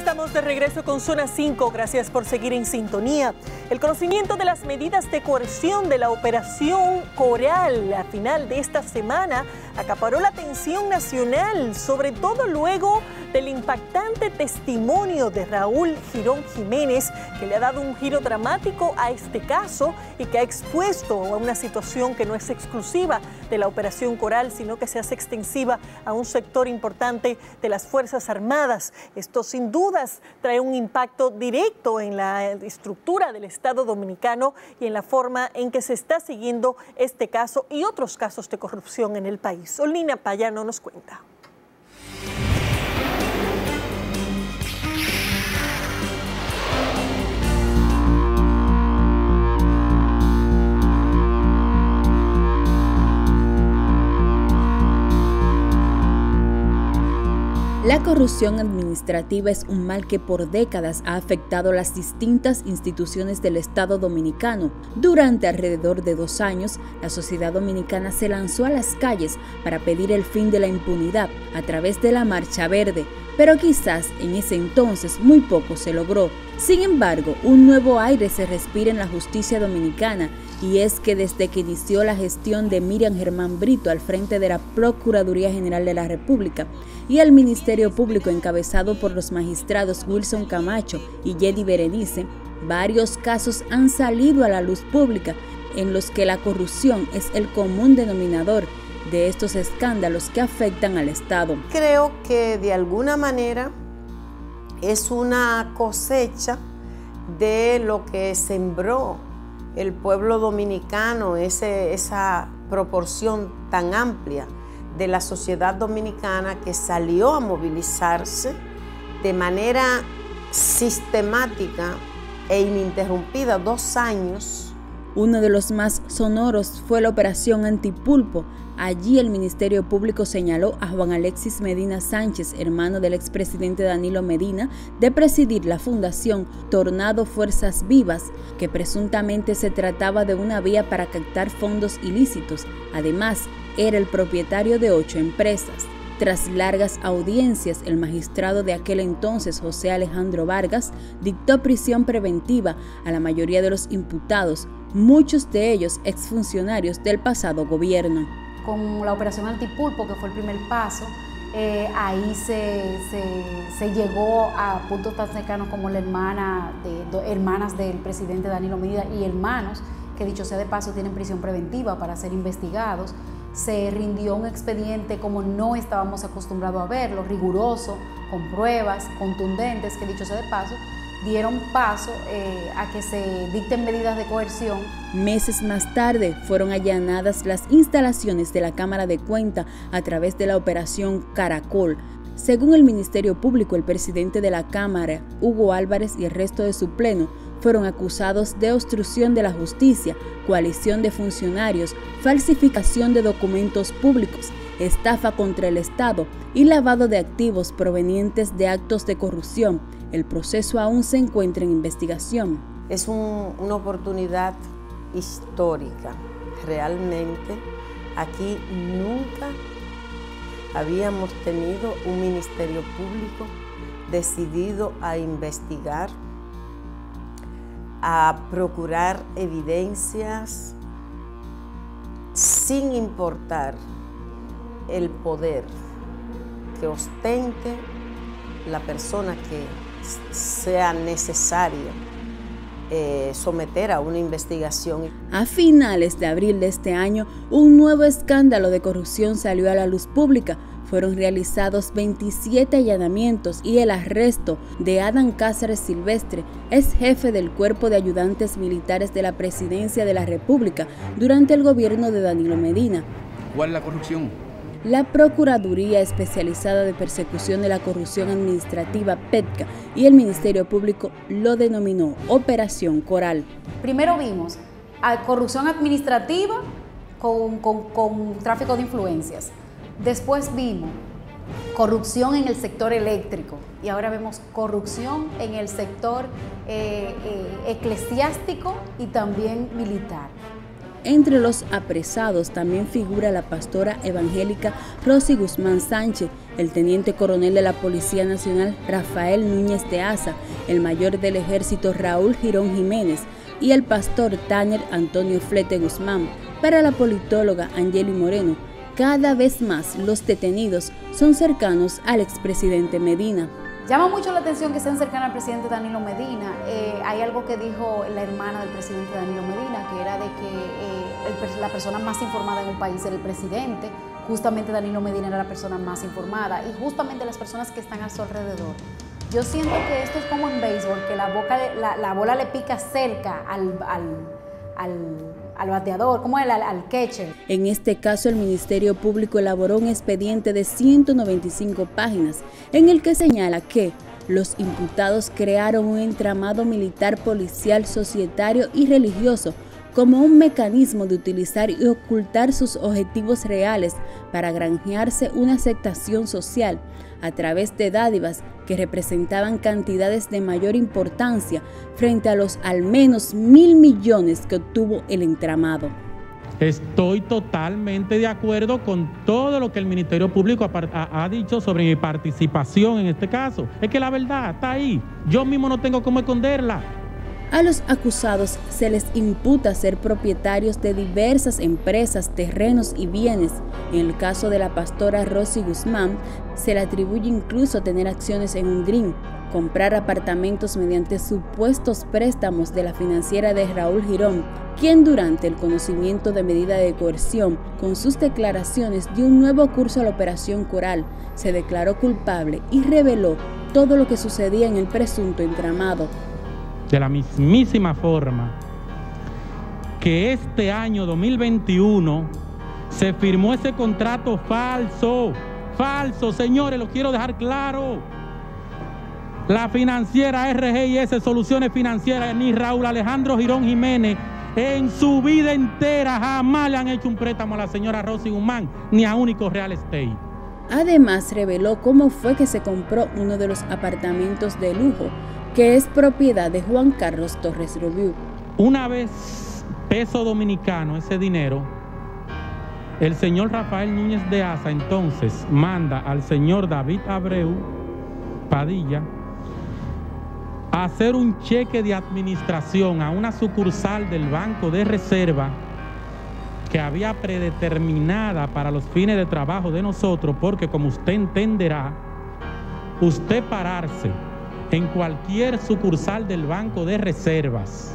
Estamos de regreso con Zona 5. Gracias por seguir en sintonía. El conocimiento de las medidas de coerción de la Operación Coral a final de esta semana acaparó la atención nacional, sobre todo luego del impactante testimonio de Raúl Girón Jiménez, que le ha dado un giro dramático a este caso y que ha expuesto a una situación que no es exclusiva de la Operación Coral, sino que se hace extensiva a un sector importante de las Fuerzas Armadas. Esto sin dudas trae un impacto directo en la estructura del Estado dominicano y en la forma en que se está siguiendo este caso y otros casos de corrupción en el país. Olina Payano nos cuenta. La corrupción administrativa es un mal que por décadas ha afectado a las distintas instituciones del Estado dominicano. Durante alrededor de 2 años, la sociedad dominicana se lanzó a las calles para pedir el fin de la impunidad a través de la Marcha Verde, pero quizás en ese entonces muy poco se logró. Sin embargo, un nuevo aire se respira en la justicia dominicana, y es que desde que inició la gestión de Miriam Germán Brito al frente de la Procuraduría General de la República y el Ministerio Público encabezado por los magistrados Wilson Camacho y Yedi Berenice, varios casos han salido a la luz pública en los que la corrupción es el común denominador de estos escándalos que afectan al Estado. Creo que de alguna manera es una cosecha de lo que sembró el pueblo dominicano, esa proporción tan amplia de la sociedad dominicana que salió a movilizarse de manera sistemática e ininterrumpida 2 años. Uno de los más sonoros fue la operación Antipulpo. Allí el Ministerio Público señaló a Juan Alexis Medina Sánchez, hermano del expresidente Danilo Medina, de presidir la Fundación Tornado Fuerzas Vivas, que presuntamente se trataba de una vía para captar fondos ilícitos. Además, era el propietario de 8 empresas. Tras largas audiencias, el magistrado de aquel entonces, José Alejandro Vargas, dictó prisión preventiva a la mayoría de los imputados, muchos de ellos exfuncionarios del pasado gobierno. Con la operación Antipulpo, que fue el primer paso, ahí se llegó a puntos tan cercanos como hermanas del presidente Danilo Medina y hermanos, que dicho sea de paso tienen prisión preventiva para ser investigados. Se rindió un expediente como no estábamos acostumbrados a verlo, riguroso, con pruebas contundentes, que dicho sea de paso, dieron paso a que se dicten medidas de coerción. Meses más tarde fueron allanadas las instalaciones de la Cámara de Cuentas a través de la Operación Caracol. Según el Ministerio Público, el presidente de la Cámara, Hugo Álvarez, y el resto de su pleno fueron acusados de obstrucción de la justicia, coalición de funcionarios, falsificación de documentos públicos, estafa contra el Estado y lavado de activos provenientes de actos de corrupción. El proceso aún se encuentra en investigación. Es una oportunidad histórica. Realmente aquí nunca habíamos tenido un Ministerio Público decidido a investigar, a procurar evidencias sin importar el poder que ostente la persona que sea necesario someter a una investigación. A finales de abril de este año, un nuevo escándalo de corrupción salió a la luz pública. Fueron realizados 27 allanamientos y el arresto de Adán Cáceres Silvestre, ex jefe del Cuerpo de Ayudantes Militares de la Presidencia de la República durante el gobierno de Danilo Medina. ¿Cuál es la corrupción? La Procuraduría Especializada de Persecución de la Corrupción Administrativa, PETCA, y el Ministerio Público lo denominó Operación Coral. Primero vimos corrupción administrativa con tráfico de influencias. Después vimos corrupción en el sector eléctrico y ahora vemos corrupción en el sector eclesiástico y también militar. Entre los apresados también figura la pastora evangélica Rosy Guzmán Sánchez, el teniente coronel de la Policía Nacional Rafael Núñez de Asa, el mayor del Ejército Raúl Girón Jiménez y el pastor Tanner Antonio Flete Guzmán. Para la politóloga Angeli Moreno, cada vez más los detenidos son cercanos al expresidente Medina. Llama mucho la atención que sean cercanos al presidente Danilo Medina. Hay algo que dijo la hermana del presidente Danilo Medina, que era de que la persona más informada en un país era el presidente. Justamente Danilo Medina era la persona más informada y justamente las personas que están a su alrededor. Yo siento que esto es como en béisbol, que la bola le pica cerca al bateador, como al catcher. En este caso, el Ministerio Público elaboró un expediente de 195 páginas en el que señala que los imputados crearon un entramado militar, policial, societario y religioso como un mecanismo de utilizar y ocultar sus objetivos reales para granjearse una aceptación social a través de dádivas que representaban cantidades de mayor importancia frente a los al menos 1.000 millones que obtuvo el entramado. Estoy totalmente de acuerdo con todo lo que el Ministerio Público ha dicho sobre mi participación en este caso. Es que la verdad está ahí. Yo mismo no tengo cómo esconderla. A los acusados se les imputa ser propietarios de diversas empresas, terrenos y bienes. En el caso de la pastora Rosy Guzmán, se le atribuye incluso tener acciones en un green, comprar apartamentos mediante supuestos préstamos de la financiera de Raúl Girón, quien durante el conocimiento de medida de coerción, con sus declaraciones dio un nuevo curso a la Operación Coral, se declaró culpable y reveló todo lo que sucedía en el presunto entramado. De la mismísima forma que este año 2021 se firmó ese contrato falso, señores, lo quiero dejar claro. La financiera RGIS Soluciones Financieras ni Raúl Alejandro Girón Jiménez en su vida entera jamás le han hecho un préstamo a la señora Rosy Guzmán ni a Único Real Estate. Además, reveló cómo fue que se compró uno de los apartamentos de lujo, que es propiedad de Juan Carlos Torres Rubiú. Una vez peso dominicano ese dinero, el señor Rafael Núñez de Asa entonces manda al señor David Abreu Padilla a hacer un cheque de administración a una sucursal del Banco de Reserva que había predeterminada para los fines de trabajo de nosotros, porque como usted entenderá, usted pararse en cualquier sucursal del Banco de Reservas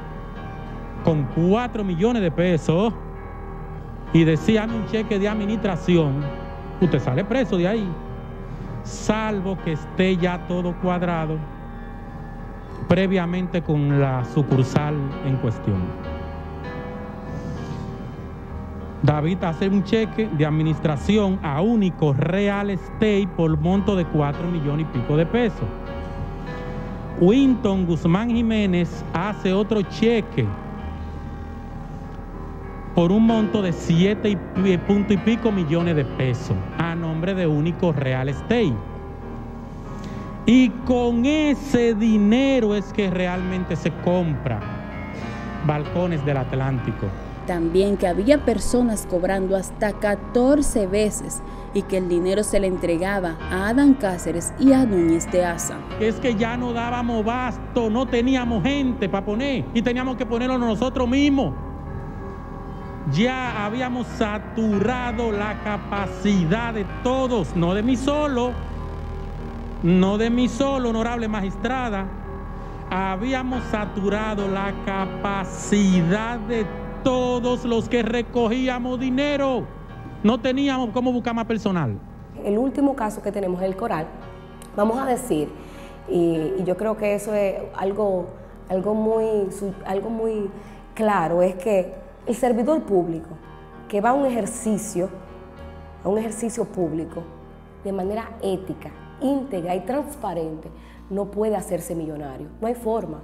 con 4 millones de pesos y decían un cheque de administración, usted sale preso de ahí, salvo que esté ya todo cuadrado previamente con la sucursal en cuestión. David hace un cheque de administración a Único Real Estate por monto de 4 millones y pico de pesos. Winton Guzmán Jiménez hace otro cheque por un monto de 7 y pico millones de pesos a nombre de Único Real Estate. Y con ese dinero es que realmente se compra Balcones del Atlántico. También que había personas cobrando hasta 14 veces y que el dinero se le entregaba a Adán Cáceres y a Núñez de Asa. Es que ya no dábamos basto, no teníamos gente para poner y teníamos que ponerlo nosotros mismos. Ya habíamos saturado la capacidad de todos, no de mí solo, honorable magistrada. Habíamos saturado la capacidad de todos los que recogíamos dinero. No teníamos cómo buscar más personal. El último caso que tenemos, el Coral, vamos a decir, y yo creo que eso es algo muy claro, es que el servidor público que va a un ejercicio público de manera ética, íntegra y transparente, no puede hacerse millonario. No hay forma.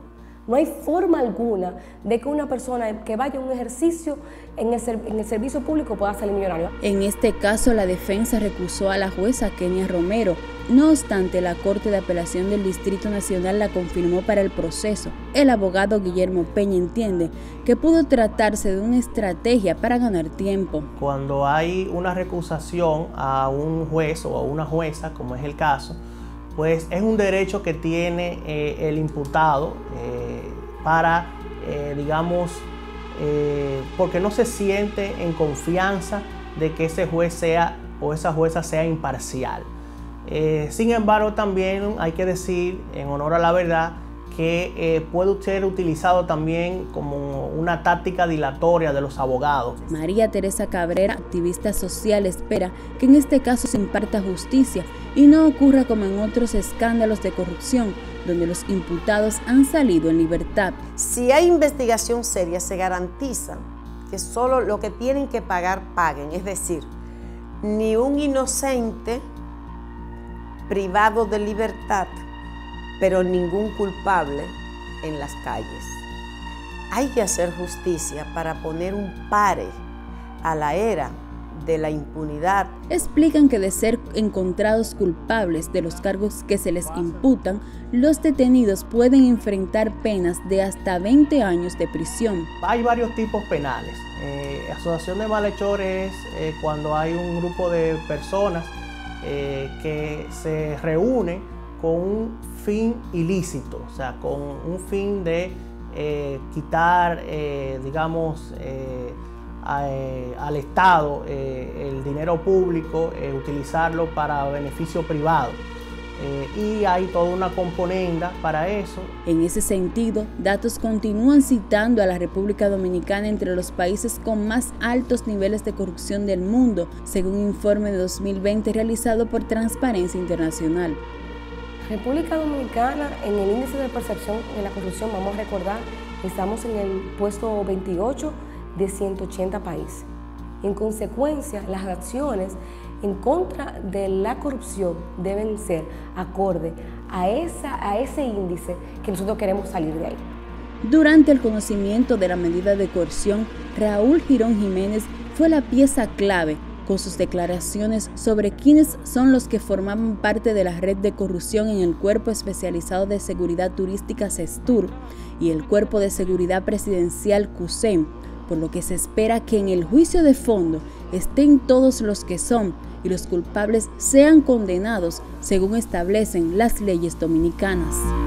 No hay forma alguna de que una persona que vaya a un ejercicio en el servicio público pueda salir millonario. En este caso, la defensa recusó a la jueza Kenia Romero. No obstante, la Corte de Apelación del Distrito Nacional la confirmó para el proceso. El abogado Guillermo Peña entiende que pudo tratarse de una estrategia para ganar tiempo. Cuando hay una recusación a un juez o a una jueza, como es el caso, pues es un derecho que tiene el imputado para, digamos, porque no se siente en confianza de que ese juez sea o esa jueza sea imparcial. Sin embargo, también hay que decir, en honor a la verdad, que puede ser utilizado también como una táctica dilatoria de los abogados. María Teresa Cabrera, activista social, espera que en este caso se imparta justicia y no ocurra como en otros escándalos de corrupción, donde los imputados han salido en libertad. Si hay investigación seria, se garantiza que solo lo que tienen que pagar, paguen. Es decir, ni un inocente privado de libertad, pero ningún culpable en las calles. Hay que hacer justicia para poner un pare a la era de la impunidad. Explican que de ser encontrados culpables de los cargos que se les imputan, los detenidos pueden enfrentar penas de hasta 20 años de prisión. Hay varios tipos penales. Asociación de malhechores es cuando hay un grupo de personas que se reúnen con un fin ilícito, o sea, con un fin de quitar, digamos, al Estado el dinero público, utilizarlo para beneficio privado. Y hay toda una componenda para eso. En ese sentido, datos continúan citando a la República Dominicana entre los países con más altos niveles de corrupción del mundo, según un informe de 2020 realizado por Transparencia Internacional. República Dominicana, en el índice de percepción de la corrupción, vamos a recordar, estamos en el puesto 28 de 180 países. En consecuencia, las acciones en contra de la corrupción deben ser acorde a ese índice que nosotros queremos salir de ahí. Durante el conocimiento de la medida de coerción, Raúl Girón Jiménez fue la pieza clave con sus declaraciones sobre quiénes son los que formaban parte de la red de corrupción en el Cuerpo Especializado de Seguridad Turística CESTUR y el Cuerpo de Seguridad Presidencial CUSEM, por lo que se espera que en el juicio de fondo estén todos los que son y los culpables sean condenados según establecen las leyes dominicanas.